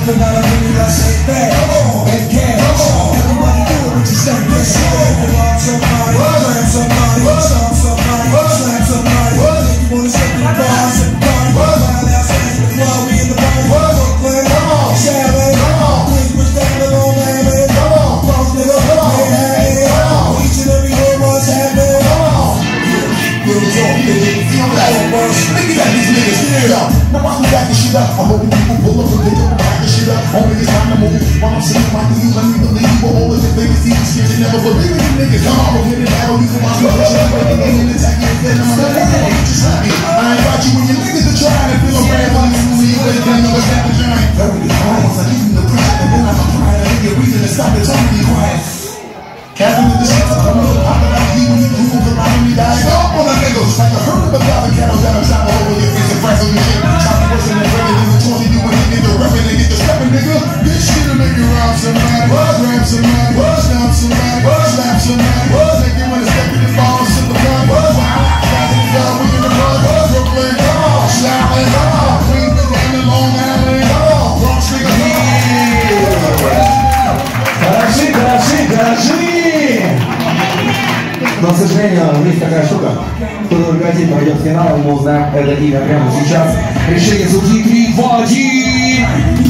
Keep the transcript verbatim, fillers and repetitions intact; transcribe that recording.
Now watch me back this shit up. I'm hoping people pull up and they don't back this shit up. Only it's time to move. While I'm sitting like you, let me believe. But all of the biggest things scared you never believe it. You niggas come on, we're getting battle. You can watch me push up, breaking in and attacking and then I'm gonna let you just slap me. I ain't got you when you niggas are trying to feel a brand when you leave. But then you was at the giant. Very hard once I give you the pressure and then I'm crying. I need a reason to stop it, tell me to be quiet. Captain with the shit, I'm gonna pop it like you when you prove the line me die. Stop on the niggas like a herd of a thousand cattle that I'm trying to hold with your face and friends on your shit. Trying to worsen and breaking in the twenty, you and nigga, the reppin' and get the steppin', nigga. This shit'll make you rob somebody, grab somebody, stomp somebody, slap somebody, make you wanna step in the ball, silicon, wow, guys in the yard, we in the mud, Brooklyn, Shaolin, Queens, down in Long Island, Bronx, nigga, Хороши, хороши, хороши! Но, к сожалению, есть такая штука. Кто только один пройдет в финал, мы узнаем это имя прямо сейчас. Решение судьи три, два, один!